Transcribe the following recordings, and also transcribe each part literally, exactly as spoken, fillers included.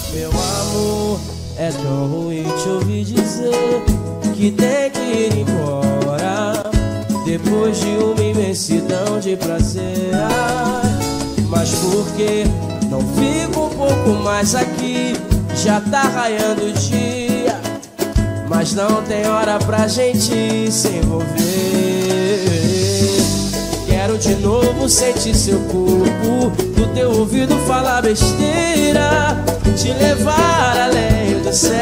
Meu amor, é tão ruim te ouvir dizer que tem que ir embora depois de uma imensidão de prazer. Mas por que não fico um pouco mais aqui? Já tá raiando o dia, mas não tem hora pra gente se envolver. Quero de novo sentir seu corpo, do teu ouvido falar besteira, te levar além do céu.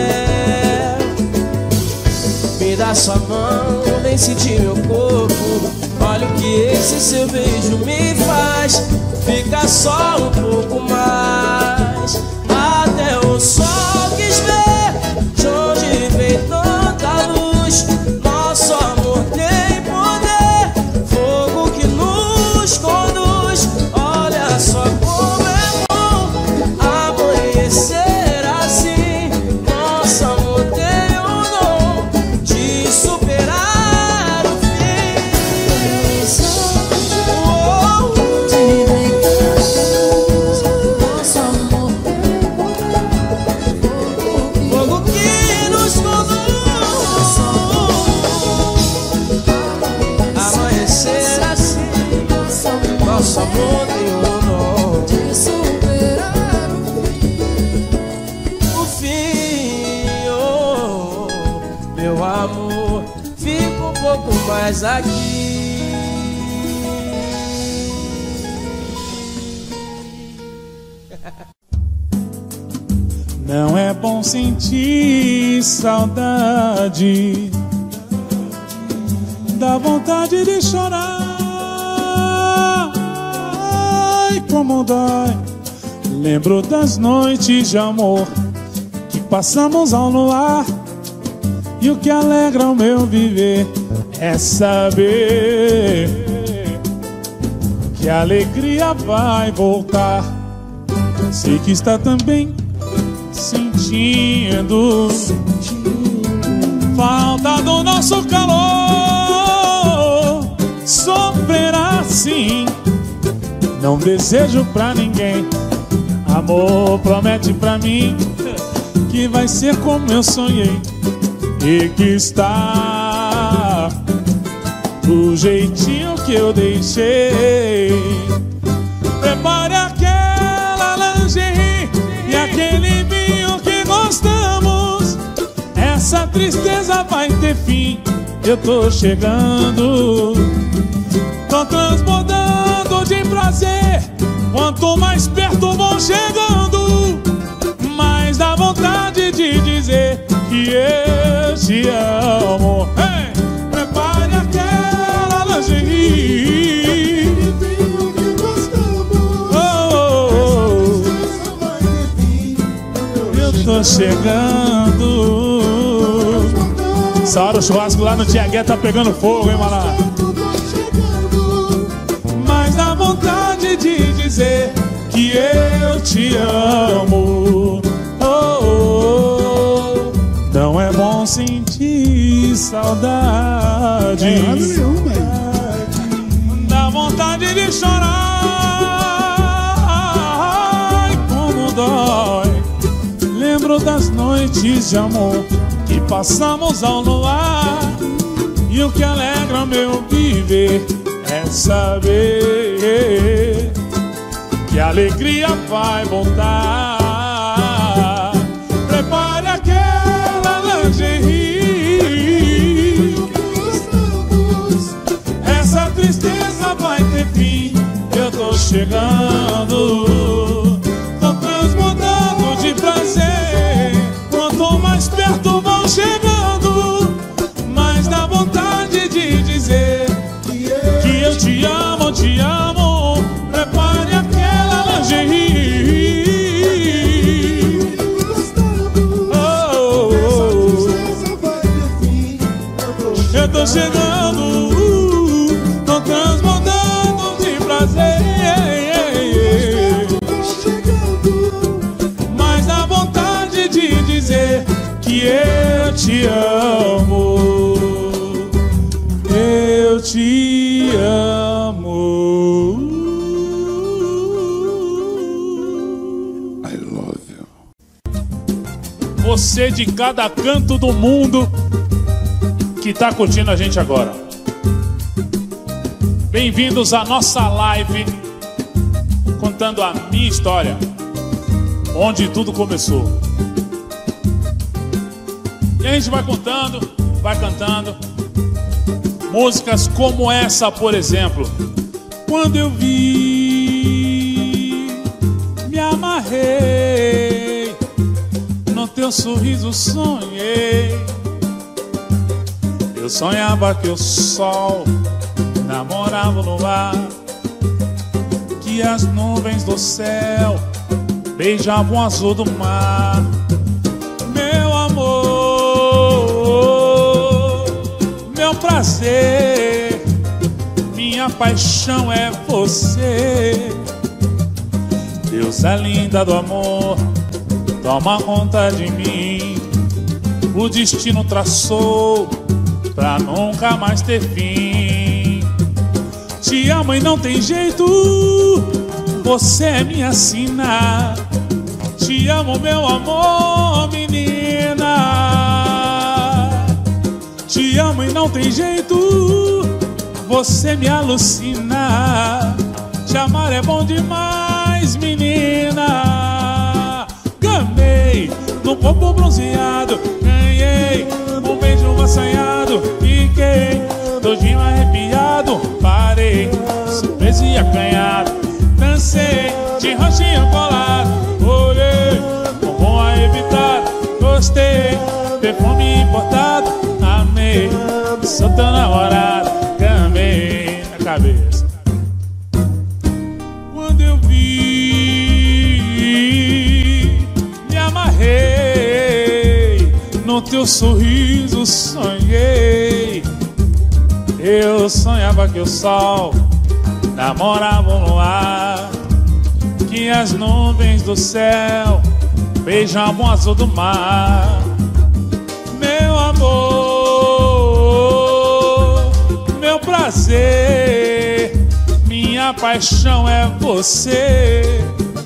Me dá sua mão, vem sentir meu corpo. Olha o que esse seu beijo me faz. Fica só um pouco mais. Até o sol quis ver de onde vem tanta luz. Nosso amor tem poder, fogo que nos conduz. Olha só como é bom amanhecer assim. Nosso amor tem o dom de superar o fim. Oh, fogo que nos conduz. Amanhecer assim. Nosso amor tem o dom de superar o fim. Oh, meu amor, fica um pouco mais aqui. Não é bom sentir saudade, dá vontade de chorar. Ai, como dói. Lembro das noites de amor que passamos ao luar, e o que alegra o meu viver é saber que a alegria vai voltar. Sei que está também sentindo falta do nosso calor. Sofrer assim não desejo pra ninguém. Amor, promete pra mim que vai ser como eu sonhei, e que está do jeitinho que eu deixei. Prepare aquela lingerie e aquele vinho que gostamos. Essa tristeza vai ter fim. Eu tô chegando, tô transbordando de prazer. Quanto mais perto vou chegando, mais dá vontade de dizer que eu te amo. Hey! Prepare aquela lingerie. Oh, eu tô chegando. Essa hora o churrasco lá no Tiagué tá pegando fogo, hein, maná? Mas dá vontade de dizer que eu te amo. Oh, oh, oh. Não é bom sentir saudade, é nada nenhum, velho. dá vontade de chorar. Ai, como dói. Lembro das noites de amor que passamos ao luar, e o que alegra meu viver é saber que a alegria vai voltar. Prepare aquela lingerie. Essa tristeza vai ter fim. Eu tô chegando, tô transbordando de prazer. Quanto mais perto vão chegando, mais dá vontade de dizer que eu te amo, te amo. Prepare aquela lingerie. Oh, oh, oh. Eu tô chegando, tô transbordando de prazer. Mas dá vontade de dizer que eu te amo. Eu te amo. I love you. você de cada canto do mundo que tá curtindo a gente agora. Bem-vindos à nossa live contando a minha história, onde tudo começou. E a gente vai contando, vai cantando músicas como essa, por exemplo. Quando eu vi, me amarrei, no teu sorriso sonhei. Eu sonhava que o sol namorava no ar, que as nuvens do céu beijavam o azul do mar. Meu amor, meu prazer, minha paixão é você. Deusa linda do amor, toma conta de mim. O destino traçou pra nunca mais ter fim. Te amo e não tem jeito, você é minha sina. Te amo, meu amor, menina. Te amo e não tem jeito, você me alucina. Te amar é bom demais, menina. Gamei no corpo bronzeado, ganhei um beijo assanhado. Fiquei todinho arrepiado, parei, surpreso e acanhado. Dancei de roxinho colado, olhei, bombom a evitar. Gostei, perfume importado, amei, sou teu namorado. Gamei na cabeça. Quando eu vi, me amarrei, no teu sorriso sonhei. Eu sonhava que o sol namorava no ar, que as nuvens do céu beijavam o azul do mar. Meu amor, meu prazer, minha paixão é você.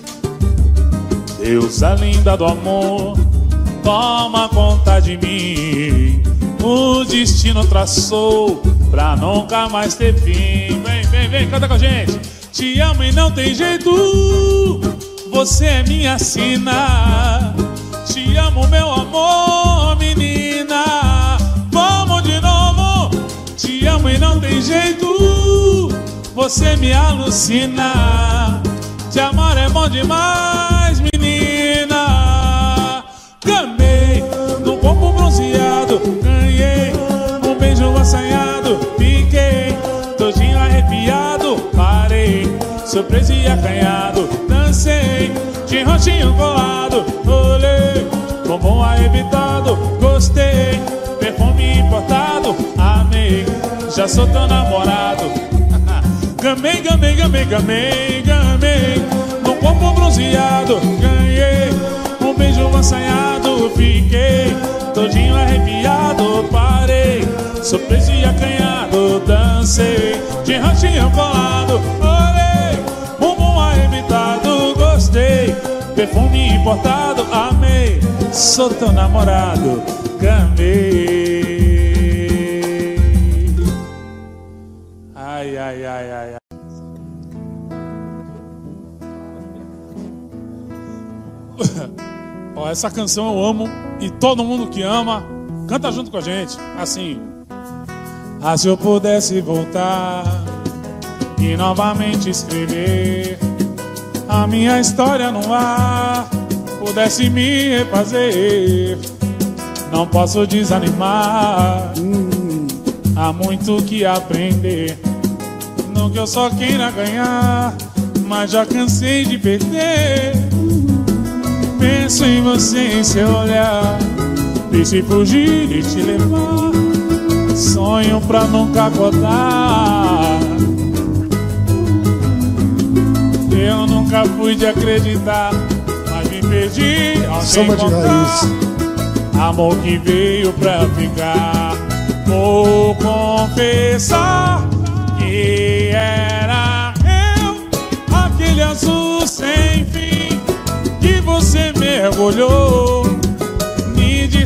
Deusa linda do amor, toma conta de mim. O destino traçou pra nunca mais ter fim. Vem, vem, vem, canta com a gente. Te amo e não tem jeito, você é minha sina. Te amo, meu amor, menina. Vamos de novo. Te amo e não tem jeito, você me alucina. Te amar é bom demais, menina. Gamei no corpo bronzeado, ganhei um beijo assanhado. Fiquei todinho arrepiado, parei, surpreso e acanhado. Dancei de roxinho colado, olhei, bombom arrebitado. Gostei, perfume importado, amei, já sou teu namorado. Gamei, gamei, gamei, gamei, gamei no corpo bronzeado, ganhei um beijo assanhado. Fiquei todinho arrepiado, parei, surpreso e acanhado. Dancei de roxinho colado, olhei, bumbum arrebitado. Gostei, perfume importado, amei, sou teu namorado. Gamei. Ai, ai, ai, ai, ai. Ó, essa canção eu amo e todo mundo que ama canta junto com a gente, assim. Ah, se eu pudesse voltar e novamente escrever a minha história no ar, pudesse me refazer, não posso desanimar. hum, Há muito que aprender, no que eu só queira ganhar, mas já cansei de perder. Penso em você, em seu olhar, deixe fugir e te levar. Sonho pra nunca acordar. Eu nunca fui de acreditar, mas me perdi ao te encontrar. Amor que veio pra ficar. Vou confessar que era eu, aquele azul sem fim que você mergulhou.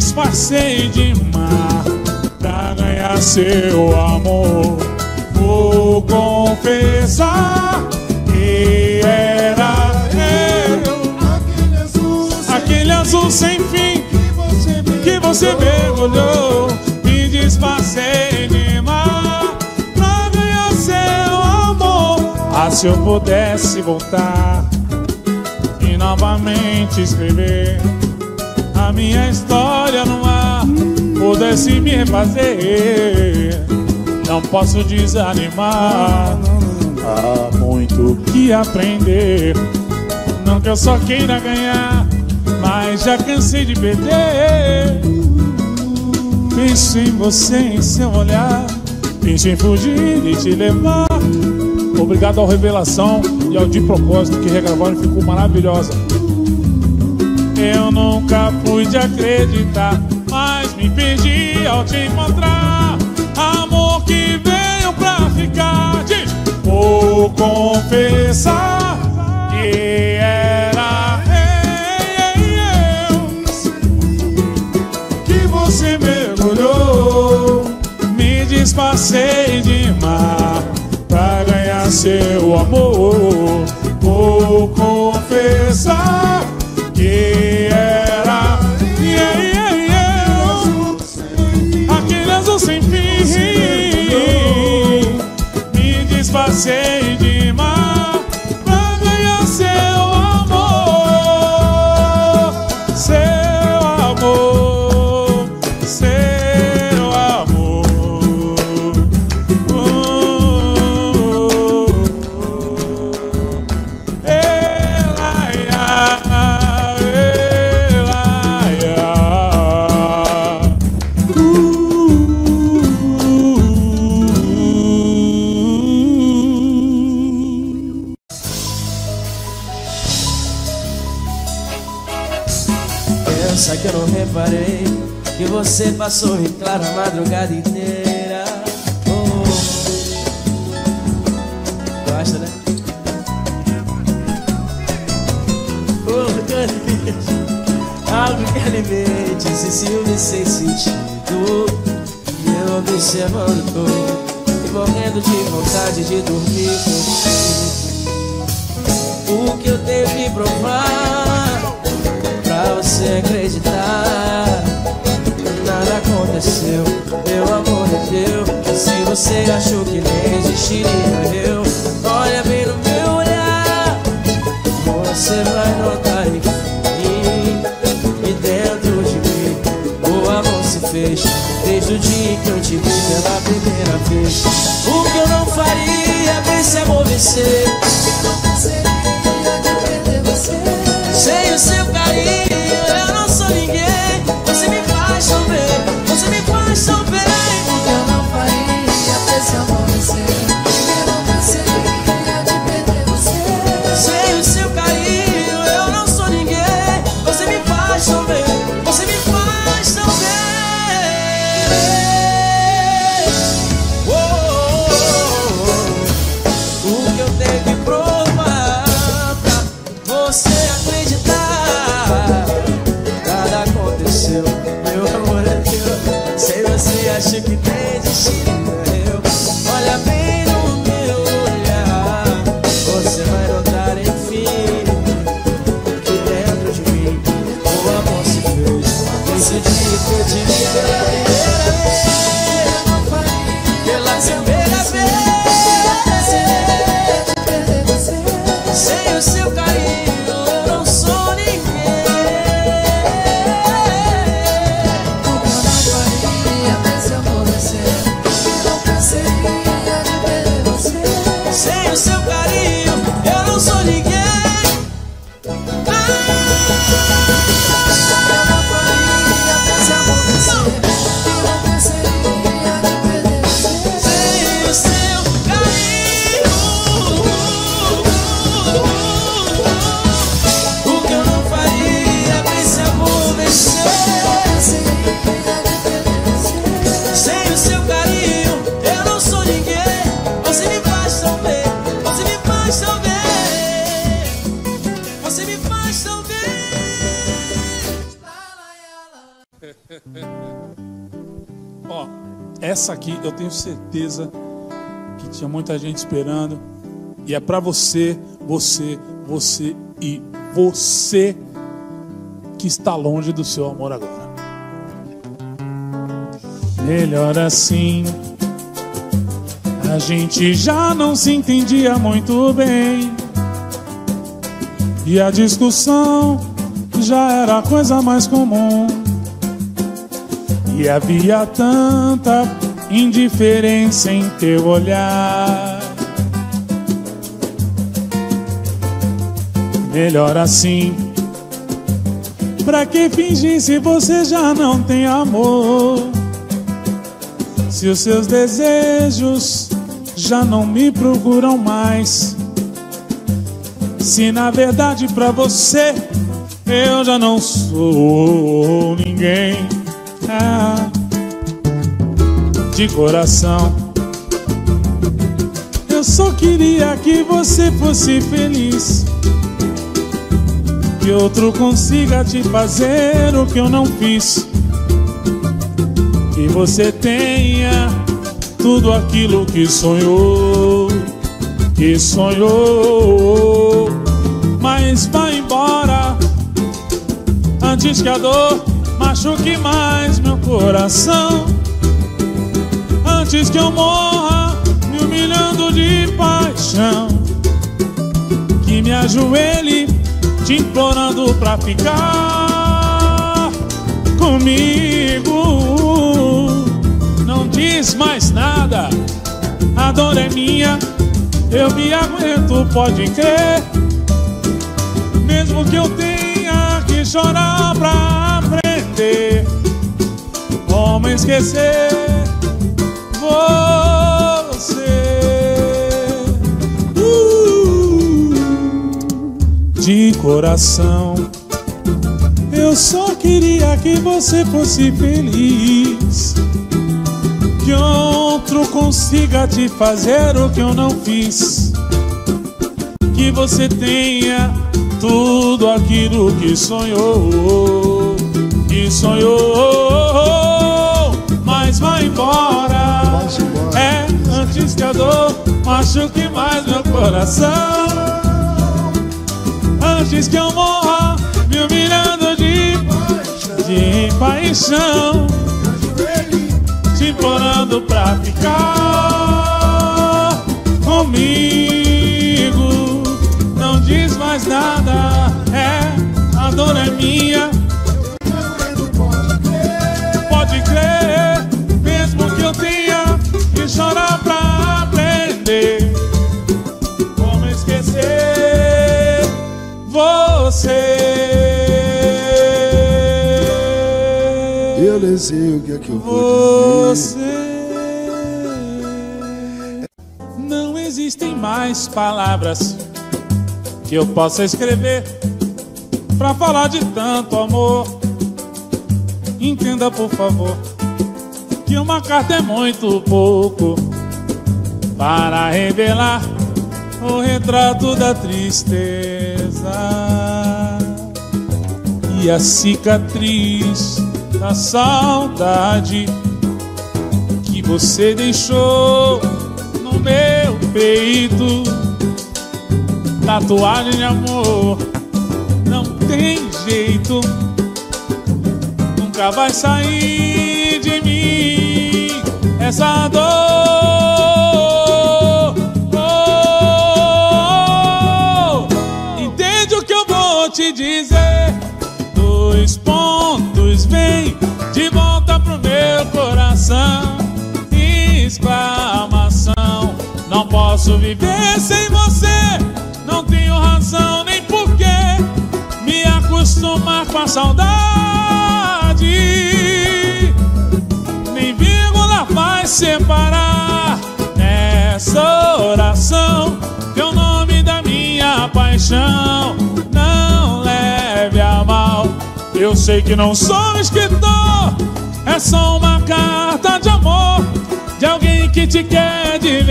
disfarcei de mar pra ganhar seu amor. Vou confessar que era eu, aquele azul, aquele azul sem fim que você mergulhou. Me disfarcei de mar pra ganhar seu amor. Ah, se eu pudesse voltar e novamente escrever a minha história no ar, pudesse me refazer, não posso desanimar. Há muito que aprender, não que eu só queira ganhar, mas já cansei de perder. Penso em você, em seu olhar, penso em fugir e te levar. Obrigado ao Revelação e ao De Propósito, que regravaram e ficou maravilhosa. Eu nunca fui de acreditar, mas me perdi ao te encontrar. Amor que veio pra ficar. Diz. Vou confessar que era eu, que você mergulhou. Me disfarcei de mar pra ganhar seu amor. Vou confessar que era yeah, yeah, yeah. Aquele azul sem fim. Me disfarcei de mar pra ganhar seu amor. Seu amor, seu amor. Oh, oh, oh. Ela, pensa que eu não reparei que você passou em claro a madrugada inteira. Oh, gosta, né? Oh, algo que alimente esse ciúme sem sentido. E eu observando tudo e morrendo de vontade de dormir contigo. O que eu tenho que provar pra você acreditar? Nada aconteceu, meu amor é teu. Se você achou que nem existiria eu, olha bem no meu olhar, você vai notar em mim e dentro de mim o amor se fez desde o dia que eu te vi pela primeira vez. O que eu não faria pra esse amor vencer? Não seria de perder você. Sem o seu carinho eu não sou ninguém. Você me faz chover, você me faz chover. O que eu não faria pra esse amor vencer? Eu não seria de perder você. Sem o seu carinho eu não sou ninguém. Você me faz chover, você me faz chover. Oh, oh, oh, oh. O que eu tenho que provar pra você acreditar? Nada aconteceu, meu amor é teu. Sem você acho que tem destino eu. Olha bem no meu olhar, você vai notar enfim que dentro de mim o amor se fez desde o dia que eu te vi pela primeira vez. Pela primeira vez. Sem o seu carinho eu não sou ninguém. O que eu não faria pra esse amor vencer? Ó, essa aqui eu tenho certeza que tinha muita gente esperando. E é pra você, você, você e você que está longe do seu amor agora. Melhor assim. A gente já não se entendia muito bem. E a discussão já era a coisa mais comum. E havia tanta indiferença em teu olhar. Melhor assim. Pra que fingir se você já não tem amor? Se os seus desejos já não me procuram mais. Se na verdade pra você eu já não sou ninguém. Ah, de coração, eu só queria que você fosse feliz, que outro consiga te fazer o que eu não fiz, que você tenha tudo aquilo que sonhou, que sonhou. Mas vai embora antes que a dor machuque mais meu coração, antes que eu morra me humilhando de paixão, que me ajoelhe te implorando pra ficar comigo. Não diz mais nada, a dor é minha, eu me aguento, pode crer. Mesmo que eu tenha que chorar pra aprender como esquecer você. uh, De coração, eu só queria que você fosse feliz, que outro consiga te fazer o que eu não fiz, que você tenha tudo aquilo que sonhou, que sonhou. Mas vai embora, é antes que a dor machuque mais meu coração, antes que eu morra me humilhando de, de paixão, te implorando pra ficar comigo. Não diz mais nada, é, a dor é minha, pode crer. Mesmo que eu tenha que chorar pra aprender como esquecer você. Eu nem sei o que é que eu vou dizer. Você. Não existem mais palavras que eu possa escrever pra falar de tanto amor. Entenda, por favor, que uma carta é muito pouco para revelar o retrato da tristeza e a cicatriz da saudade que você deixou no meu peito. Tatuagem de amor não tem jeito, nunca vai sair de mim essa dor. Oh, entende o que eu vou te dizer? Dois pontos, vem de volta pro meu coração. Exclamação, não posso viver sem você. Não tenho razão nem porquê me acostumar com a saudade. Nem vírgula vai separar nessa oração teu nome da minha paixão. Não leve a mal, eu sei que não sou um escritor, é só uma carta de amor de alguém que te quer de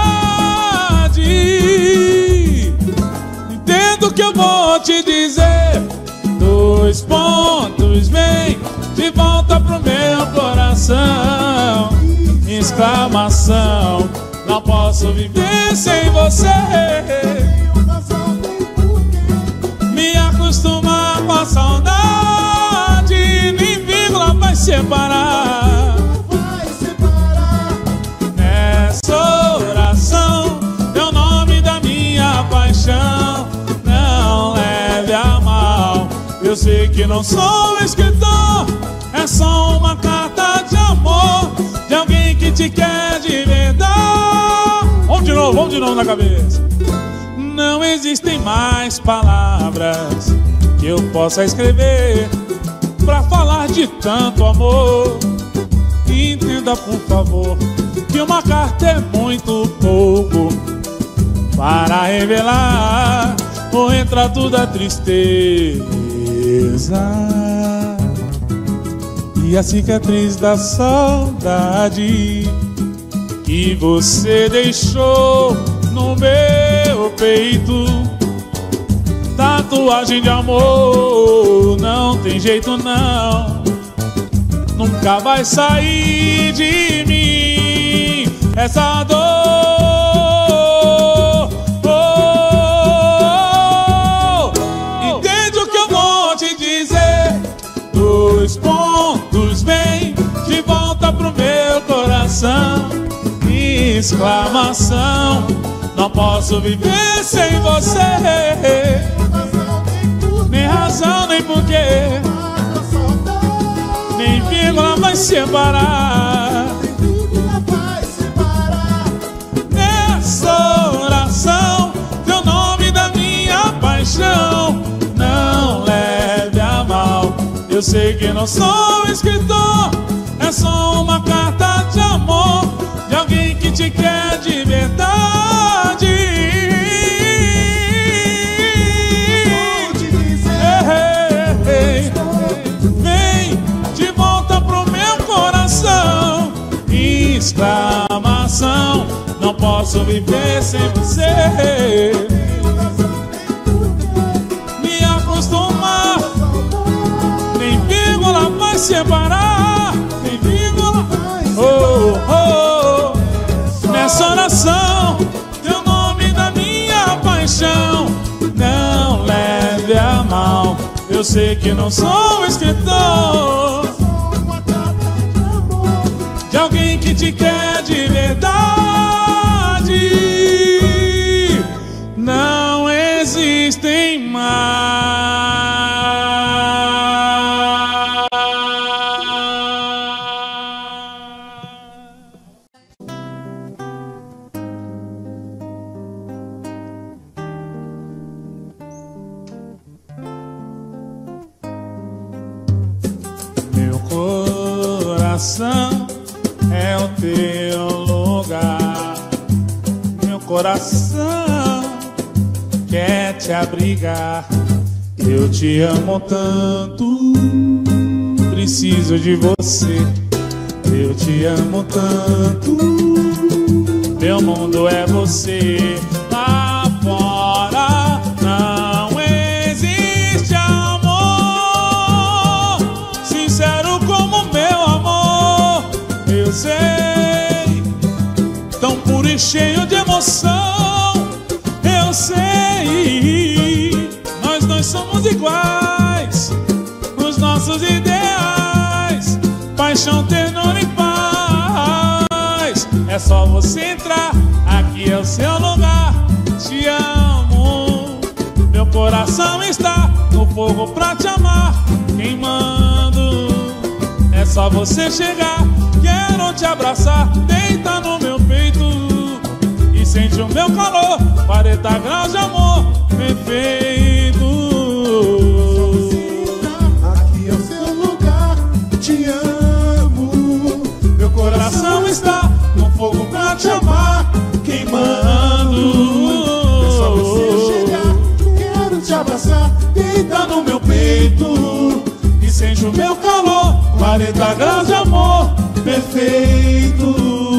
verdade. Entendo o que eu vou te dizer. Dois pontos, vem de volta pro exclamação. Não posso viver sem você. Me acostumar com a saudade, nem vírgula vai separar. Nessa oração, teu nome da minha paixão. Não leve a mal, eu sei que não sou escritor. É só uma carta de amor de alguém que te quer de verdade. Vamos de novo, vamos de novo na cabeça. Não existem mais palavras que eu possa escrever pra falar de tanto amor. Entenda, por favor, que uma carta é muito pouco para revelar o retrato da tristeza e a cicatriz da saudade que você deixou no meu peito. Tatuagem de amor, não tem jeito não, nunca vai sair de mim essa dor. Oh, entende o que eu vou te dizer? Dois pontos, vem de volta pro meu coração. Exclamação, não posso viver sem você. Nem razão, nem porquê, nem vírgula vai separar. Nessa oração, teu nome da minha paixão. Não leve a mal, eu sei que não sou escritor. É só uma carta de amor de alguém que te quer de verdade. Ei, ei, vem de volta pro meu coração. Exclamação, não posso viver sem você. Me acostumar, nem vírgula vai separar. Nem vírgula, oh, oh. Nessa oração, teu nome da minha paixão. Não leve a mal, eu sei que não sou escritor de alguém que te quer de verdade. Não existem mais. É o teu lugar, meu coração quer te abrigar. Eu te amo tanto, preciso de você. Eu te amo tanto, meu mundo é você. Lá fora não existe amor sincero como meu amor. Eu sei, tão puro e cheio de emoção. Eu sei, nós dois somos iguais nos nossos ideais, paixão, ternura e paz. É só você entrar, aqui é o seu lugar. Te amo, meu coração está no fogo pra te amar, queimando. É só você chegar, quero te abraçar, deita no meu peito e sente o meu calor, quarenta graus de amor perfeito. Aqui é o seu lugar, te amo, meu coração está no fogo pra te amar, queimando. É só você chegar, quero te abraçar, deita no meu peito e sente o meu calor, quarenta graus de amor perfeito.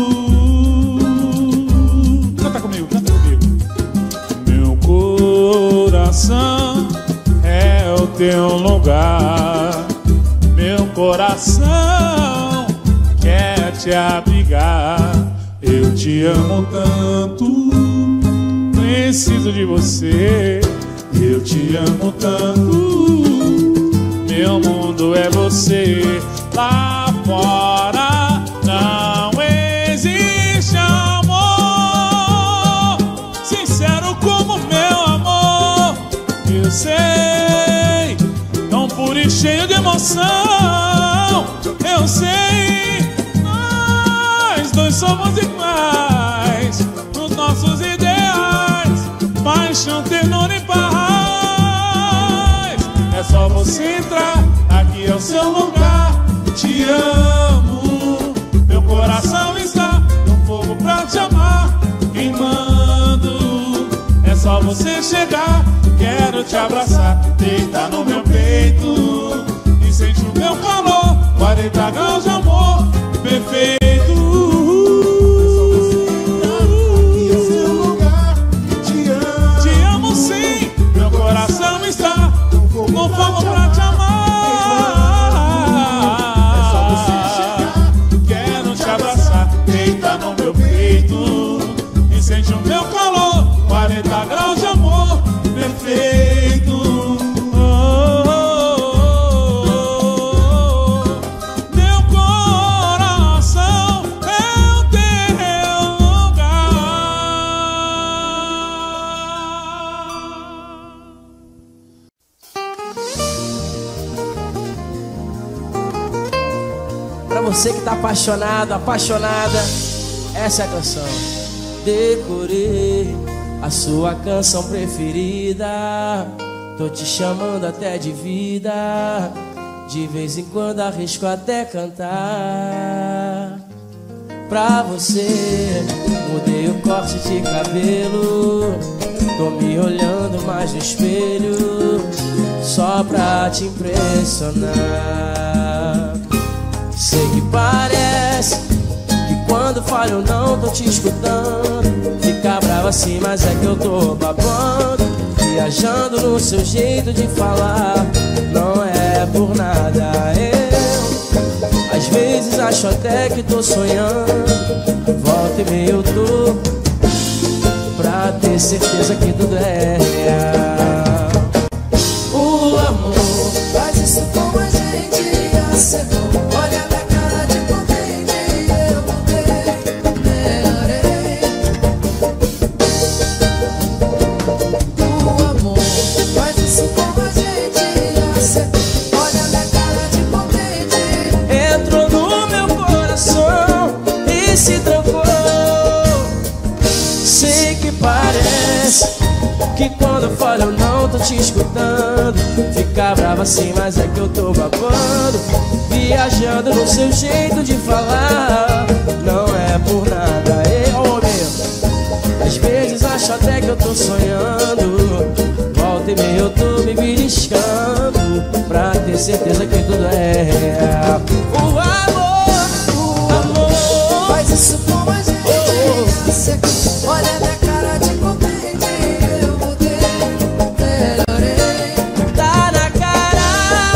Canta comigo, canta comigo. Meu coração é o teu lugar, meu coração quer te abrigar. Eu te amo tanto, preciso de você. Eu te amo tanto, meu mundo é você. Lá fora não existe amor sincero como meu amor. Eu sei, tão puro e cheio de emoção. Eu sei, nós dois somos iguais nos nossos ideais, paixão, ternura e paz. É só você entrar, aqui é o seu lugar. Te amo, meu coração está no fogo pra te amar, queimando. É só você chegar, quero te abraçar, deitar no meu peito e sentir o meu calor. Quarenta graus de amor perfeito. É só você entrar, aqui é o seu lugar. Te amo, te amo sim, meu coração está no fogo pra te amar. Deita no meu peito e sente o meu calor. Quarenta graus de amor perfeito. Oh, oh, oh, oh. Meu coração é o teu lugar. Pra você que tá apaixonado, apaixonada, essa é a canção. Decorei a sua canção preferida, tô te chamando até de vida. De vez em quando arrisco até cantar. Pra você mudei o corte de cabelo, tô me olhando mais no espelho, só pra te impressionar. Sei que parece que quando falo eu não tô te escutando. Fica brava assim, mas é que eu tô babando, viajando no seu jeito de falar. Não é por nada, eu às vezes acho até que tô sonhando. Volta e meia eu tô pra ter certeza que tudo é real. O amor faz isso com a gente, acertou. Olha na cara de contente, eu mudei, melhorei. O amor faz isso com a gente, acertou. Olha na cara de contente. Entrou no meu coração e se trancou. Sei que parece que quando eu falo eu não tô te escutando. Fica brava assim, mas é que eu tô babando, viajando no seu jeito de falar. Não é por nada, eu, oh, meu. Às vezes acho até que eu tô sonhando. Volta e meia eu tô me beliscando, pra ter certeza que tudo é real. O amor, o amor faz isso com a gente, acertou. Olha na cara de contente, eu mudei, melhorei. tá na cara.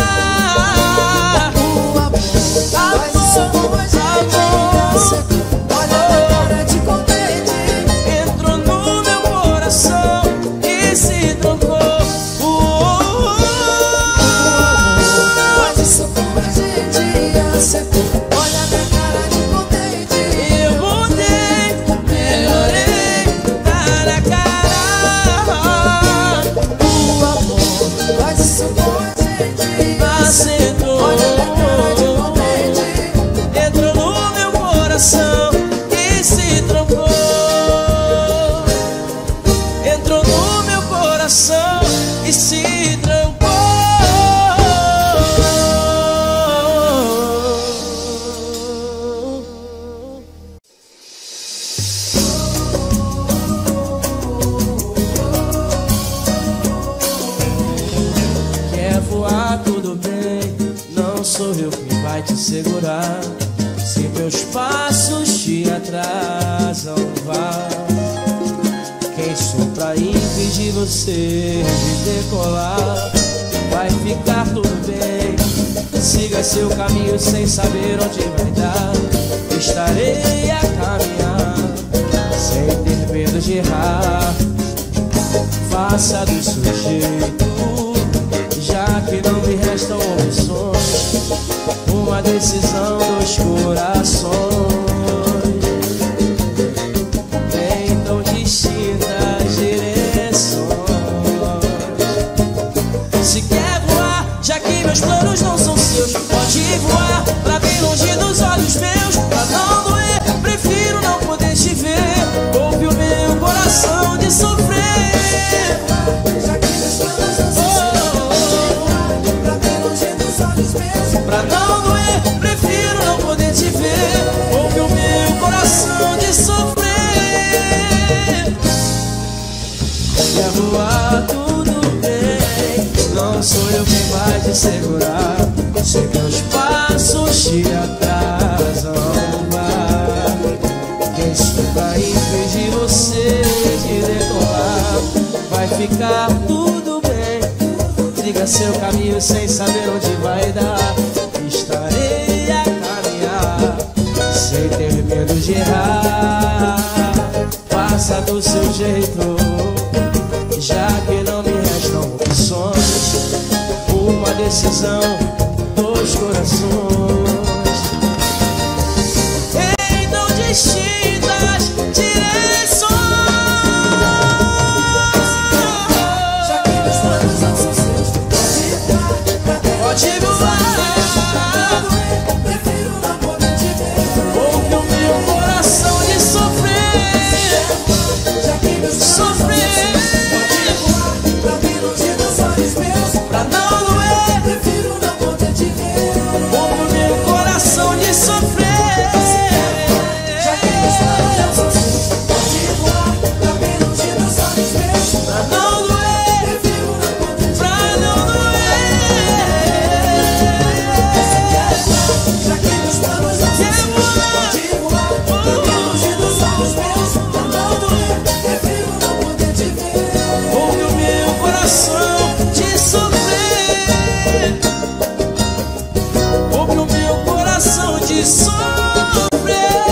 O amor faz isso com a gente, acertou. Olha na cara de contente. Entrou no meu coração e se trancou. Uh, uh, Faz isso com a gente, acertou. Olha na cara de contente. eu mudei, melhorei, tá na cara. O amor faz isso com a gente, Acertou. olha na cara de contente. Entrou no meu coração e se trancou. Entrou no meu coração e se trancou. Quer voar, tudo bem, não sou eu quem vai te segurar. Se meus passos te atrasam, vá. Quem sou pra impedir você de decolar? Vai ficar tudo bem, siga seu caminho sem saber onde vai dar. estarei a caminhar sem ter medo de errar. Faça do seu jeito, já que não me restam opções. Uma decisão dos corações em tão distintas direções. Se quer voar, já que meus planos não são seus, pode voar pra bem longe dos olhos meus. Pra não doer, prefiro não poder te ver. Ouve o meu coração de sofrer. Pra não doer, prefiro não poder te ver. Ouve o meu coração de sofrer. Quer voar, tudo bem, não sou eu quem vai te segurar. Se meus passos te atrasam, vai. Quem vai impedir você de decolar? Vai ficar tudo bem. Siga seu caminho sem saber onde vai dar. Estarei a caminhar sem ter medo de errar. Faça do seu jeito, já que não me restam opções. Uma decisão dos corações em tão distintas direções. Já que meus planos não são seus, pode voar. Prefiro não poder te ver. Ouve o meu coração de sofrer. Já que meus planos Sofrer. pode voar pra bem longe dos olhos meus. Pra não doer, Prefiro não poder te ver. ouve o meu coração de sofrer. Já que meus planos não são seus, pode voar pra bem longe dos olhos meus. Pra não doer, Prefiro não poder te pra ver. não doer. Já que meus planos não são seus, pode voar pra bem longe dos olhos meus. Pra não doer, prefiro não poder te ver. Ouve o meu coração de sofrer. Ouve o meu coração de sofrer.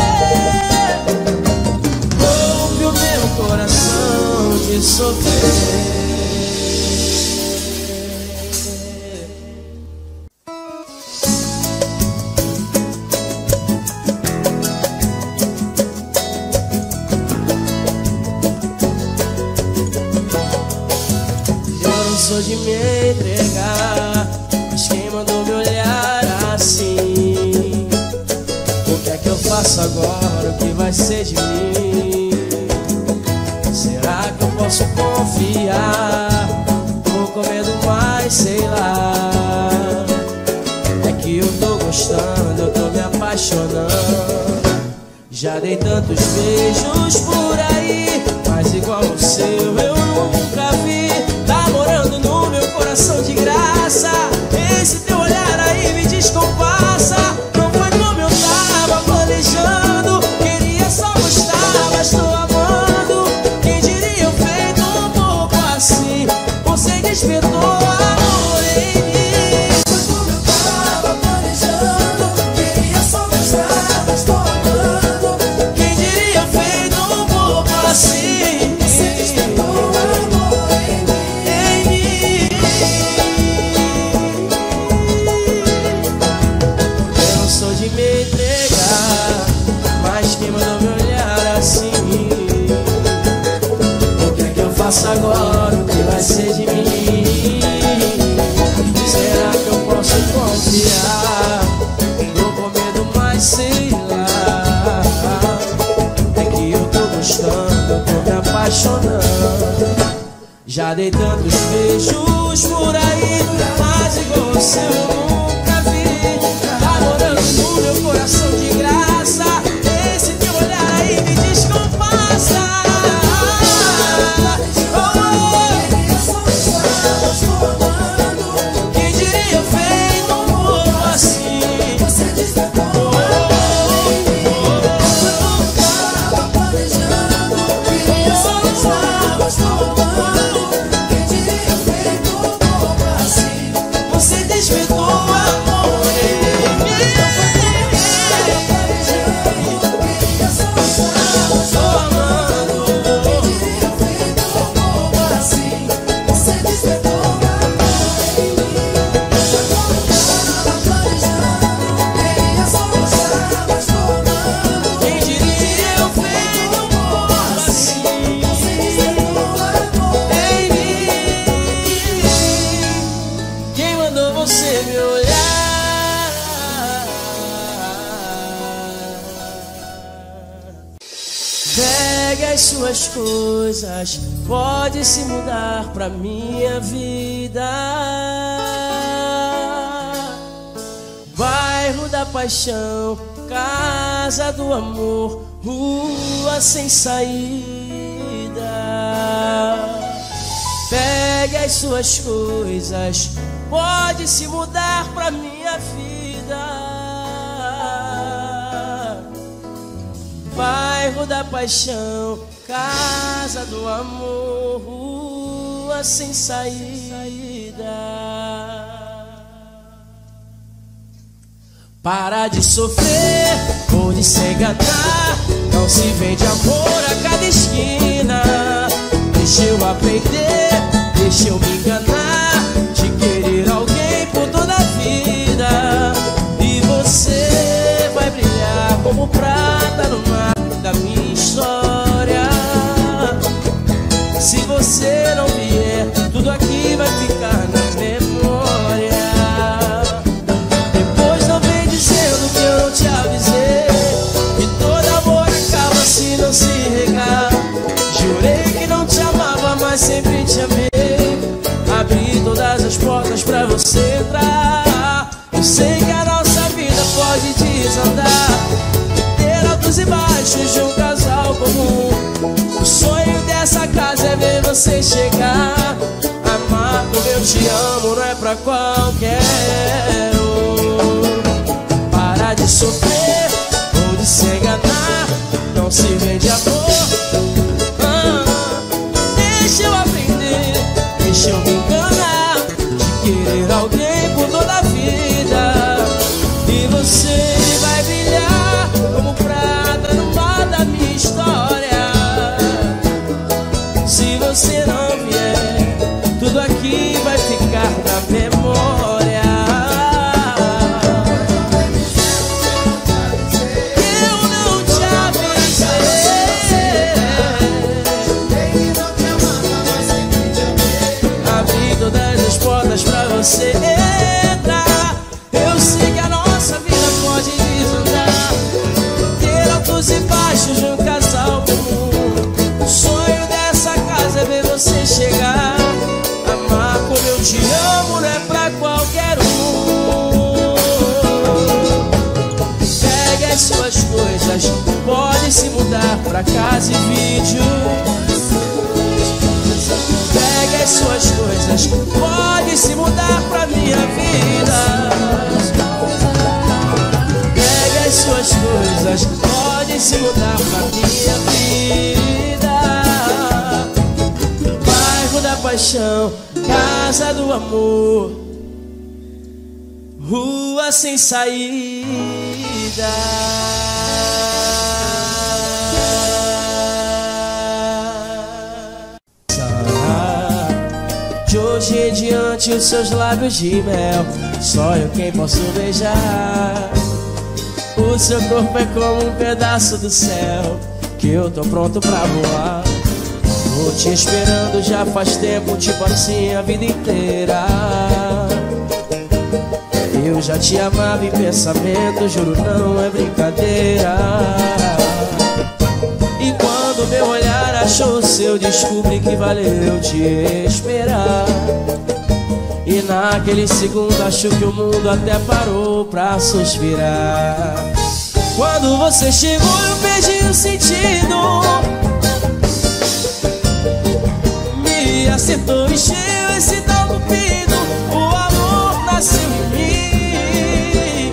Ouve o meu coração de sofrer. Eu não sou de me entregar, mas quem mandou me olhar assim? O que é que eu faço agora? O que vai ser de mim? Será que eu posso confiar? Tô com medo, mas sei lá. É que eu tô gostando, eu tô me apaixonando. Já dei tantos beijos por aí, mas igual o seu eu nunca vi. Tá morando no meu coração de graça. Esse teu olhar aí me descompassa. Não foi como eu tava planejando. Queria só gostar, mas tô amando. Quem diria eu feito um pouco assim? Você despertou amor em mim. Foi como eu tava planejando. Queria só gostar, mas tô amando. Quem diria eu feito um pouco assim? Você despertou amor em mim. Em mim. Eu não sou de me entregar, mas quem mandou me olhar assim? O que é que eu faço agora? O que vai ser de mim? Será que eu posso confiar? Tô com medo, mas sei lá. É que eu tô gostando, eu tô me apaixonando. Já dei tantos beijos por aí, mas igual o seu eu nunca vi. Tá morando no meu coração de graça. Esse teu olhar aí me descompassa. Oh, oh. Queria só gostar, mas tô amando. Quem diria eu feito um pouco assim? Você despertou amor em mim. Tava planejando. Queria só gostar, mas tô amando. Quem diria eu feito um pouco assim? Você despertou você me olhar. Pegue as suas coisas, pode se mudar pra minha vida. Bairro da paixão, casa do amor, rua sem saída. Pegue as suas coisas, pode se mudar pra minha vida. Bairro da paixão, casa do amor, rua sem saída. Para de sofrer ou de se enganar, não se vende amor a cada esquina. Deixa eu aprender, deixa eu me enganar, de querer alguém por toda a vida. E você vai brilhar como prata no mar da minha história. Se você não vier, tudo aqui vai ficar na memória. Depois não vem dizendo que eu não te avisei, que todo amor acaba se não se regar. Jurei que não te amava, mas sempre te amei. Abri todas as portas pra você entrar. Eu sei que a nossa vida pode desandar, ter altos e baixos de um casal comum. O sonho dessa casa é ver você chegar. Amar como eu te amo não é pra qualquer um. Para de sofrer ou de se enganar, não se vende amor. Deixa eu aprender, deixa eu me enganar, de querer alguém por toda a vida. E você vai brilhar como prata no mar da minha história. Se você não vier, tudo aqui vai ficar na memória. Eu não te avisei, abri todas as portas pra você entrar. Eu sei que a nossa vida pode desandar, ter altos e baixos de um casal comum. O sonho dessa casa é ver você chegar. Amar como eu te amo não é pra qualquer um. Pegue as suas coisas, pode se mudar pra casa e vídeo. Pegue as suas coisas, pode se mudar pra minha vida. Pegue as suas coisas, pode se mudar pra minha vida. Bairro da paixão, casa do amor, rua sem saída. De hoje em diante os seus lábios de mel, só eu quem posso beijar. O seu corpo é como um pedaço do céu, que eu tô pronto pra voar. Tô te esperando já faz tempo, tipo assim a vida inteira. Eu já te amava em pensamento, juro não é brincadeira. E quando meu olhar achou o seu, descobri que valeu te esperar. E naquele segundo acho que o mundo até parou pra suspirar. Quando você chegou eu perdi o sentido, me acertou e cheio esse tal cupido. O amor nasceu em mim.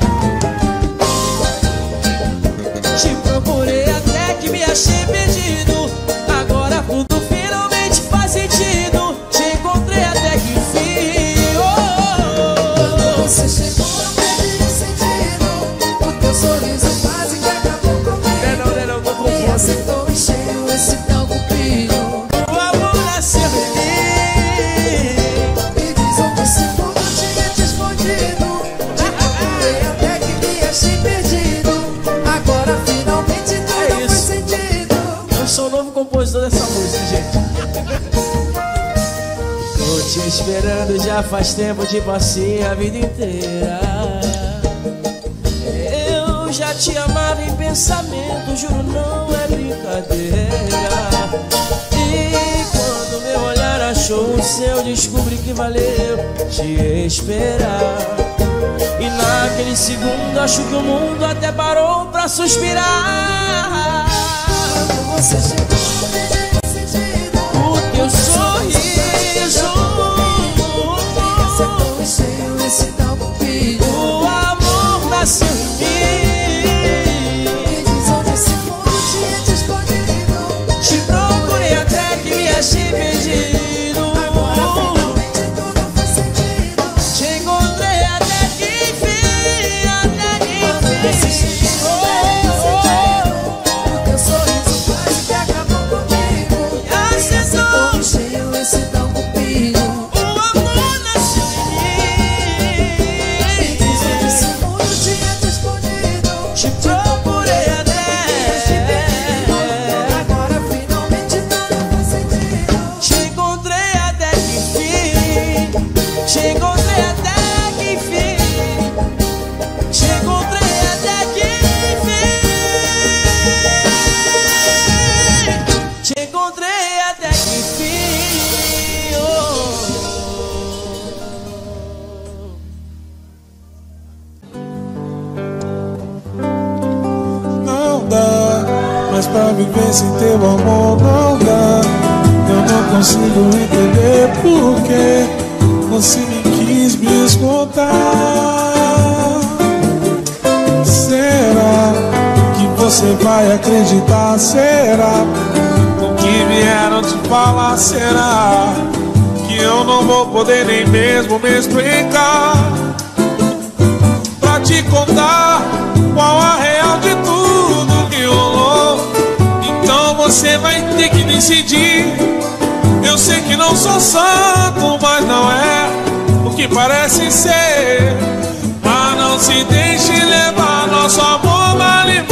Te procurei até que me achei perdido. Agora tudo finalmente faz sentido. Te encontrei até que enfim. Oh, oh, oh. Você chegou, eu perdi o sentido. O teu sorriso quase que acabou comigo. Não, não, não, não, me acertou em cheio esse tal cupido. O amor nasceu em mim. Me diz onde esse mundo tinha te escondido. Te procurei até que me achei perdido. Agora finalmente tudo É faz isso. sentido. Eu sou o novo compositor dessa música, gente. Tô te esperando já faz tempo, tipo assim a vida inteira. Eu já te amava em pensamento, juro não é brincadeira. E quando meu olhar achou o seu, descobri que valeu te esperar. E naquele segundo acho que o mundo até parou pra suspirar. Você chegou, beijei o sentido. O teu sorriso Acertou em cheio esse tal cupido. o amor nasceu em mim. Me diz onde esse mundo tinha te escondido. Te procurei até que me achei perdido. Agora finalmente tudo faz sentido. Te encontrei até que enfim, até que Você enfim. chegou, o teu sorriso quase que acabou comigo. Acertou em cheio esse tal cupido. O amor nasceu em Me mim. diz onde esse mundo tinha te escondido. Te procurei até. Agora finalmente tudo faz sentido. Te encontrei até que enfim. Te encontrei até que enfim. Te encontrei até que enfim. Te encontrei até que enfim. Oh. Não dá mais pra viver sem teu amor, não dá. Eu não consigo entender por que você me quis me escutar. Será que você vai acreditar? Será o que vieram te falar? Será que eu não vou poder nem mesmo me explicar? Pra te contar qual a real de tudo que rolou. Então você vai ter que decidir. Eu sei que não sou santo, mas não é o que parece ser. Mas não se deixe levar, nosso amor vale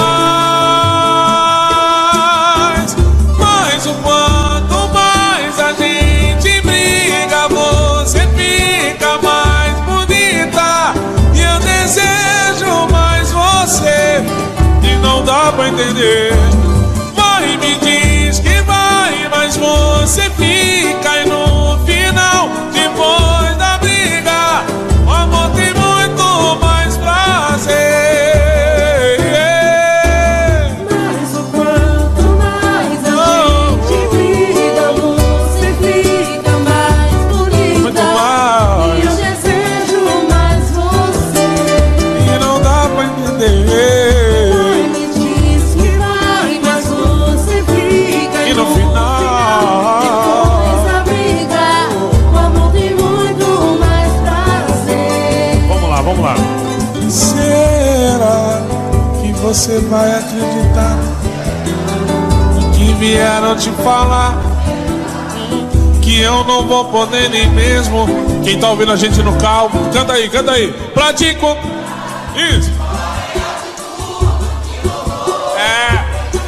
mais. Mas o quanto mais a gente briga, você fica mais bonita. E eu desejo mais você, e não dá pra entender. Vai, me diz que vai, mas você fica. E no final, depois da briga, o amor tem muito mais prazer. Mas o quanto mais a Oh, gente briga, você fica mais muito bonita. mais. E eu desejo mais você. E não dá pra entender. Vai, me diz que vai, mas você fica. E no final, depois da briga, o amor tem muito mais prazer. vamos lá, vamos lá. Será que você vai acreditar no que vieram te falar? Que eu não vou poder nem mesmo. Quem tá ouvindo a gente no carro, canta aí, canta aí. Pra te con- Isso. É.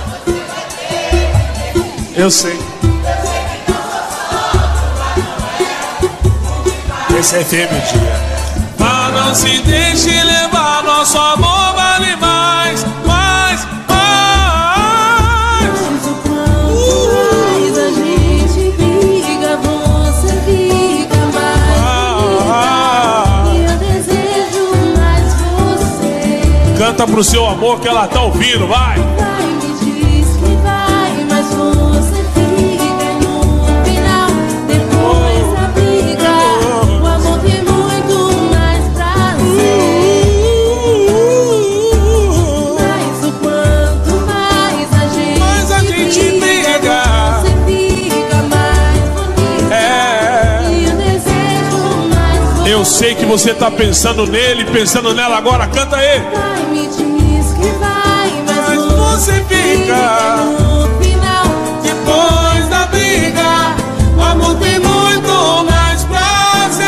Eu sei. Esse é F M dia. Mas não se deixe levar, nosso amor vale mais, mais, mais. Mas o quanto mais a gente briga, você fica mais bonita. E eu desejo mais você. Canta pro seu amor que ela tá ouvindo, vai. Vai, me diz que vai, mas você fica. E no final, depois da briga, o amor tem muito mais prazer. Mas o quanto mais a gente, Mas a gente briga. você fica mais bonita. É. E eu desejo mais você. Eu sei que você tá pensando nele, pensando nela agora, canta aí. Vai, me diz que vai, mas, Mas você fica. no final, Depois da briga, o amor tem muito mais prazer.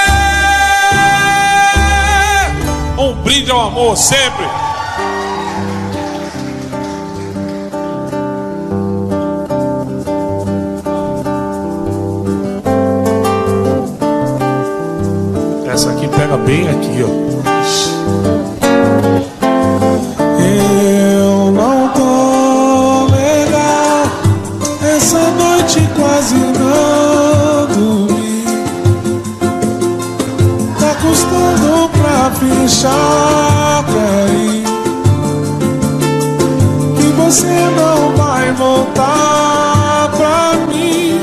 Um brinde ao amor sempre. pega bem aqui, ó. Eu não tô legal, essa noite quase não dormi. Tá custando pra fechar pra ir, que você não vai voltar pra mim.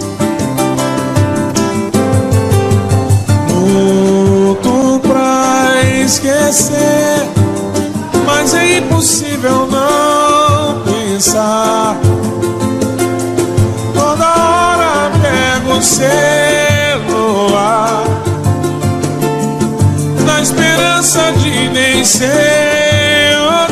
Luto pra esquecer, mas é impossível não pensar. Toda hora pego o celular, na esperança de nem ser o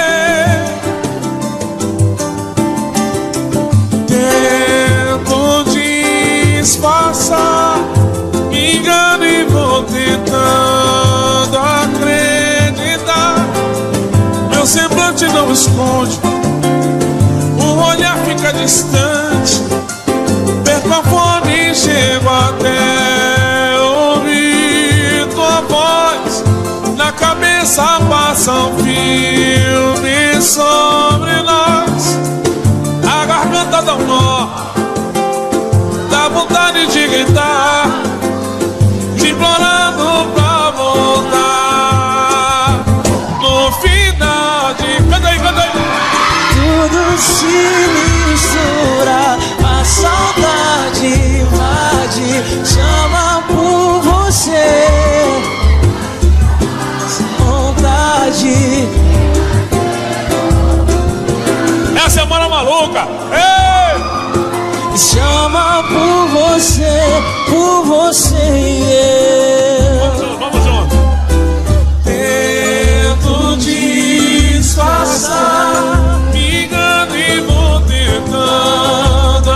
quê. Tento disfarçar, me engano e vou tentando acreditar. Meu semblante não esconde, o olhar fica distante. Perco a fome e chego até ouvir tua voz. Na cabeça passa um filme sobre nós. A garganta dá um nó, dá vontade de gritar, te implorando pra voltar. No final de... Canta aí, canta aí. Tudo se mistura, a saudade invade, chama por você, vontade. Essa é a Mara Maluca. Ei! Chama por você, por você e eu. Vamos junto. Tento disfarçar, me engano e vou tentando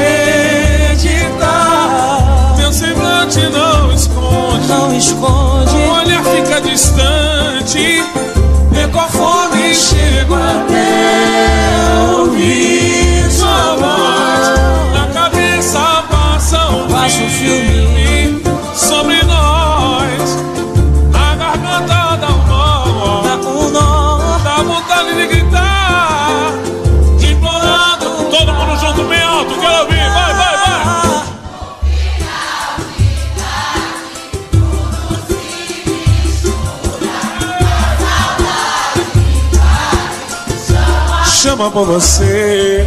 acreditar. Meu semblante não esconde, Não esconde, o olhar fica distante. Perco a fome e chego até ouvir sua voz. Na cabeça passa um passa um filme sobre nós. A garganta dá um nó, dá um nó. dá vontade de gritar, te implorando. Todo mundo junto, bem alto, quero ouvir. Vai, vai, vai. Chama por você.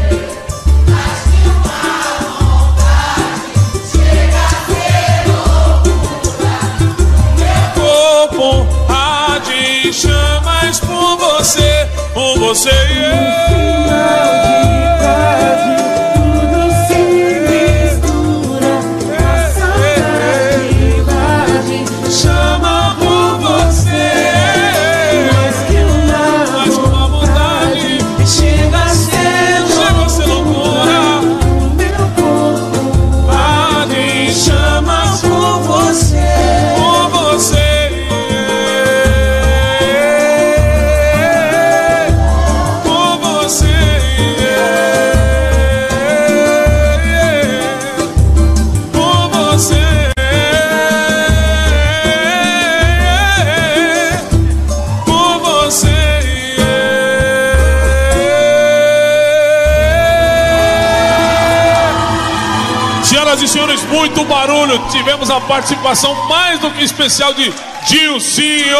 Corpo arde, chamas por você, por você. Chama por você, mas que uma vontade chega a ser, chega a ser loucura. Arde, chama por você, por você. Por você. Por você. Por você. Senhoras e senhores, muito barulho. Tivemos a participação mais do que especial de Dilcinho.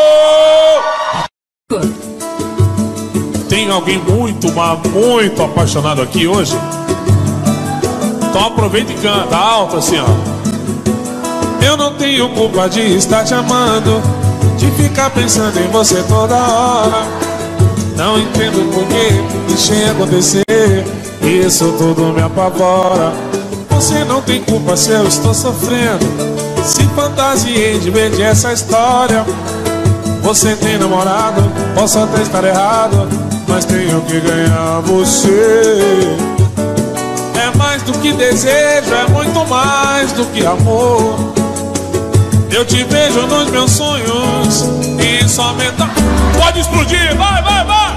Tem alguém muito, mas muito apaixonado aqui hoje? Então aproveita e canta alto assim, ó. Eu não tenho culpa de estar te amando, de ficar pensando em você toda hora. Não entendo por que isso ia acontecer, isso tudo me apavora. Você não tem culpa se eu estou sofrendo, se fantasiei de ver essa história. Você tem namorado, posso até estar errado, mas tenho que ganhar você. É mais do que desejo, é muito mais do que amor. Eu te vejo nos meus sonhos e somente... Pode explodir, vai, vai, vai!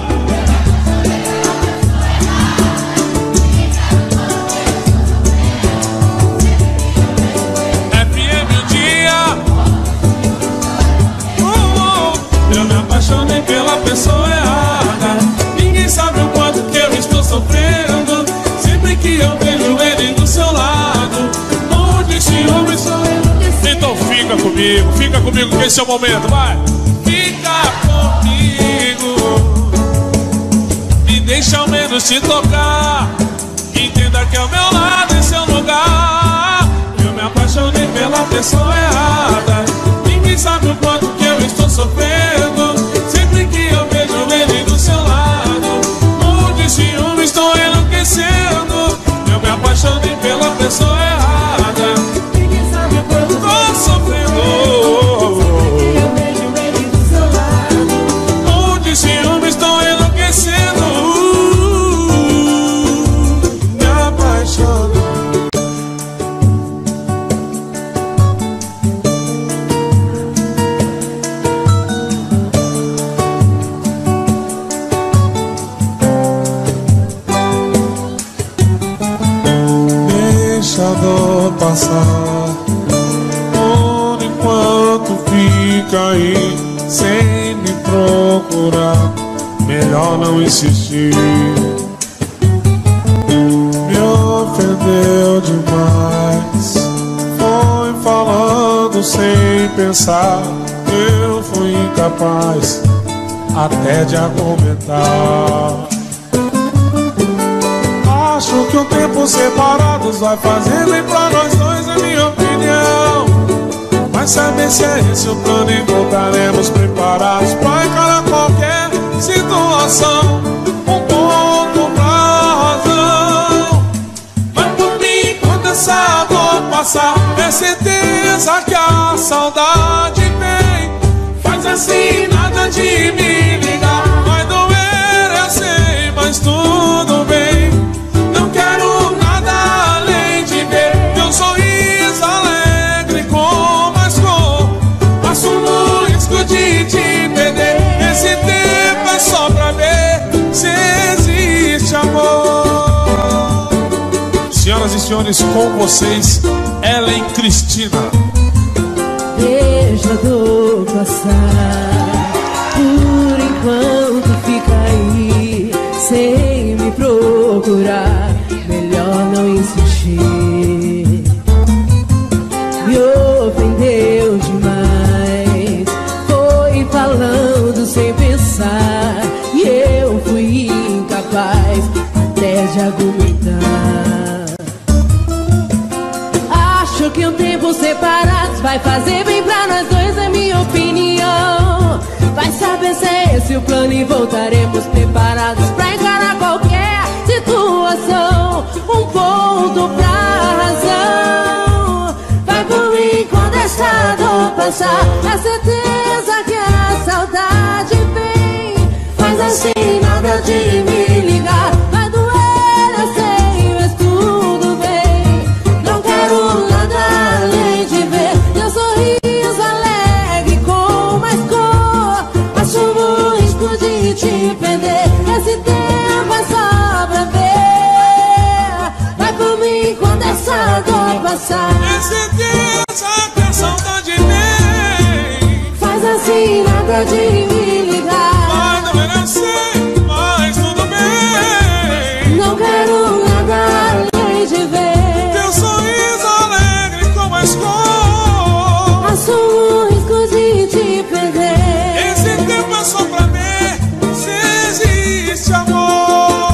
F M um dia comigo, fica comigo que esse é o momento, vai. Fica comigo, me deixa ao menos te tocar. Entenda que ao meu lado é seu lugar. Eu me apaixonei pela pessoa errada. Ninguém sabe o quanto que eu estou sofrendo. Sempre que eu vejo ele do seu lado, ou de ciúme estou enlouquecendo. Eu me apaixonei pela pessoa errada. Ninguém sabe o quanto estou sofrendo. Eu vejo ele do seu lado, ou de ciúme estou enlouquecendo. Me apaixonei. Deixa a dor passar, por enquanto fica aí sem me procurar. Melhor não insistir. Me ofendeu demais, foi falando sem pensar. Eu fui incapaz até de argumentar. Acho que um tempo separados vai fazer bem pra nós dois, é minha opinião. Mas saber se é esse o plano e voltaremos preparados pra encarar qualquer situação. Um ponto pra razão. Vai por mim quando essa dor passar. É certeza que a saudade vem. Faz assim, nada de me ligar. Vai doer, eu sei, mas tudo bem. Não quero nada além de ver teu sorriso alegre com mais cor. Assumo o risco de te perder. Esse tempo é só pra ver se existe amor. Senhoras e senhores, com vocês, Ellen Cristina. Deixa a dor passar, por enquanto fica aí sem me procurar. Melhor não insistir. Me ofendeu demais, foi falando sem pensar. E eu fui incapaz até de argumentar. Acho que um tempo separados vai fazer bem pra nós dois, é minha opinião. Vai saber se é esse o plano e voltaremos preparados pra encarar qualquer situação. Um ponto pra razão. Vai por mim quando essa dor passar. É certeza que a saudade vem. Faz assim, nada de me ligar. Vai doer, eu sei, mas tudo bem. Não quero nada além de ver teu sorriso alegre com mais cor. Assumo o risco de te perder. Esse tempo é só pra ver. Vai por mim quando essa dor passar. É certeza que a saudade vem. Faz assim, nada de me ligar. Vai doer, eu sei, mas tudo bem. Não quero nada além de ver Teu sorriso alegre com mais cor. assumo o risco de te perder. Esse tempo é só pra ver se existe amor.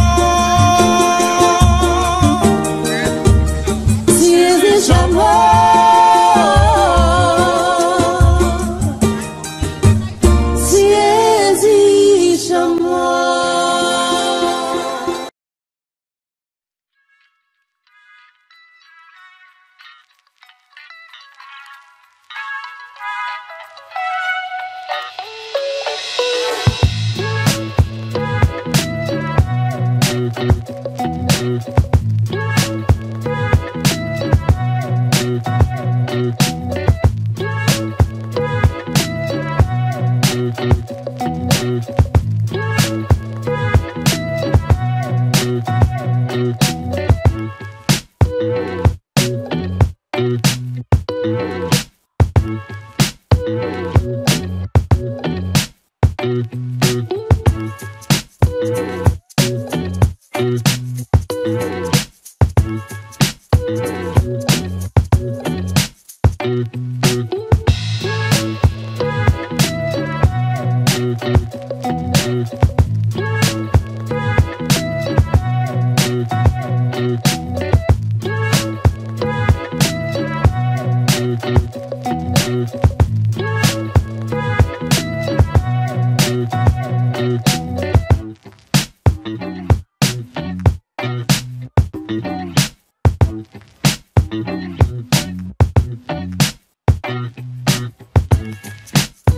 Se existe amor, se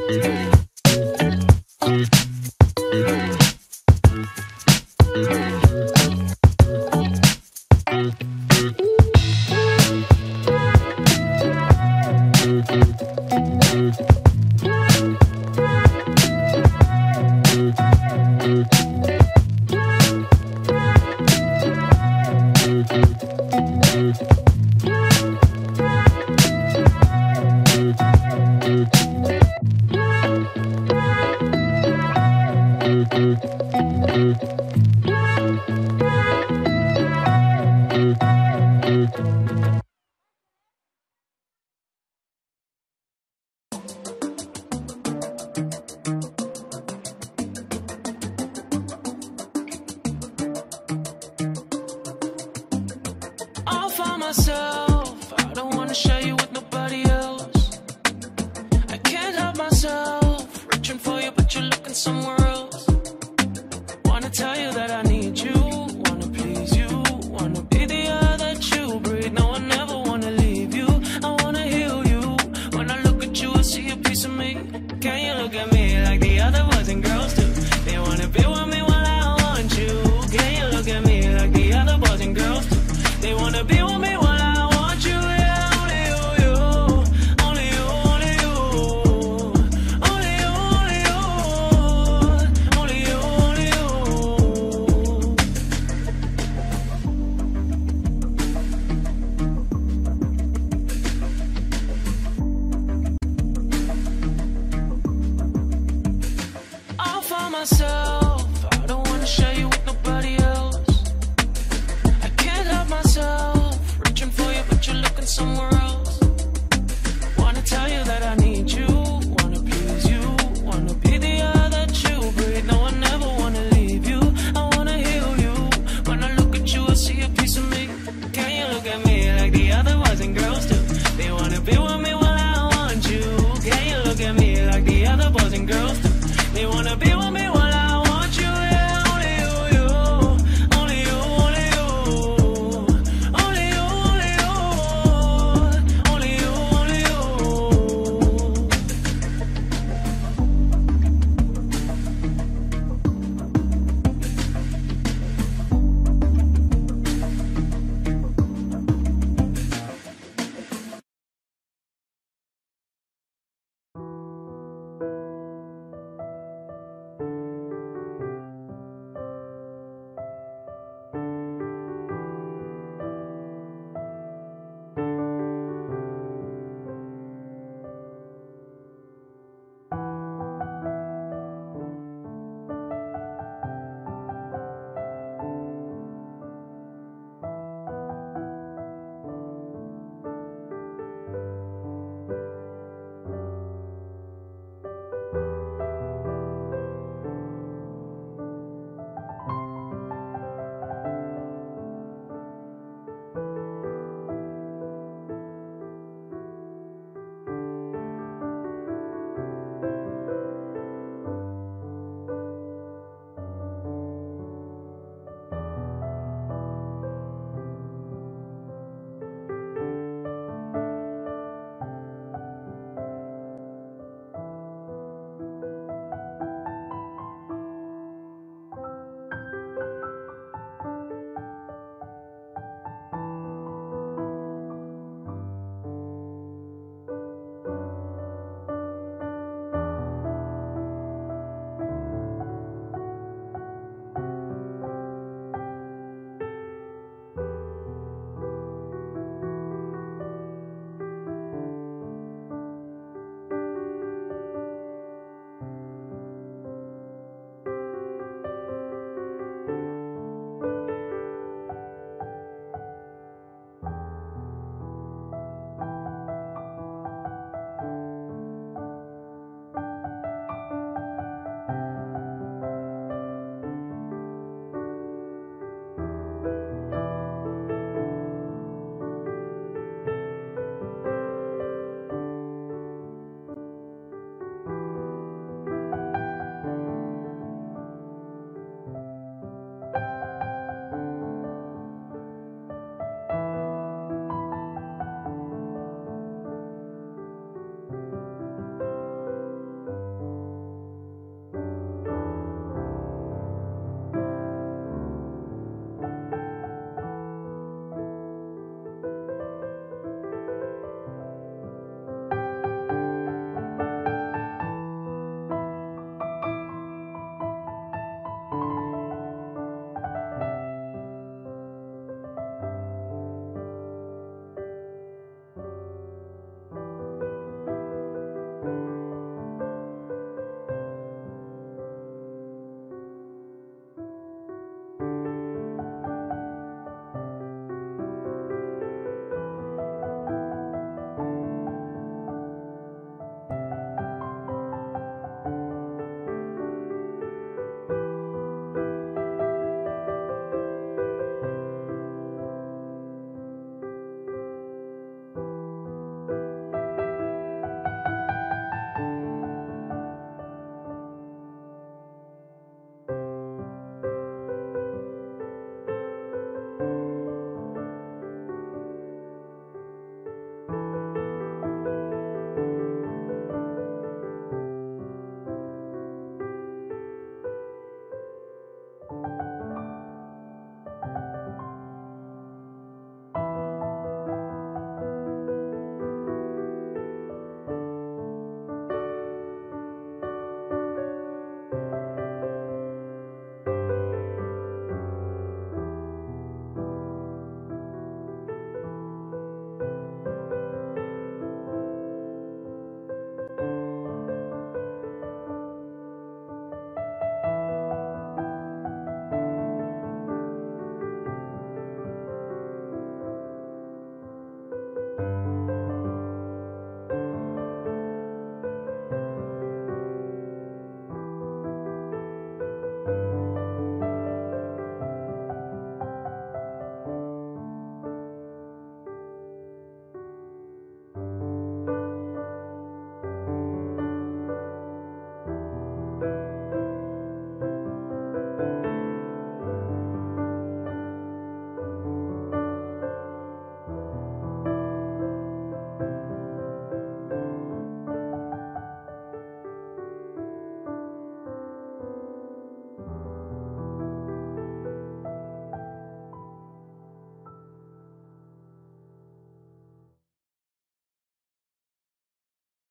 All for myself, I don't wanna share you with nobody else. I can't help myself, reaching for you but you're looking somewhere else. Wanna tell you that I need you, wanna please you, wanna be the air that you breathe. No, I never wanna leave you, I wanna heal you. When I look at you, I see a piece of me. Can you look at me like the other boys and girls do? They wanna be with me while I want you. Can you look at me like the other boys and girls do? They wanna be with me while I want you, yeah, only you, you, only you, only you, only you, only you, only you, only you. All for myself, I don't wanna share you with nobody else. I can't help myself, reaching for you but you're looking somewhere else. Wanna tell you that I need you, wanna please you, wanna be the air that you breathe. No, I never wanna leave you, I wanna heal you. When I look at you, I see a piece of me. Can you look at me like the other boys and girls do? They wanna be with me while I want you. Can you look at me like the other boys and girls do? They wanna be with me while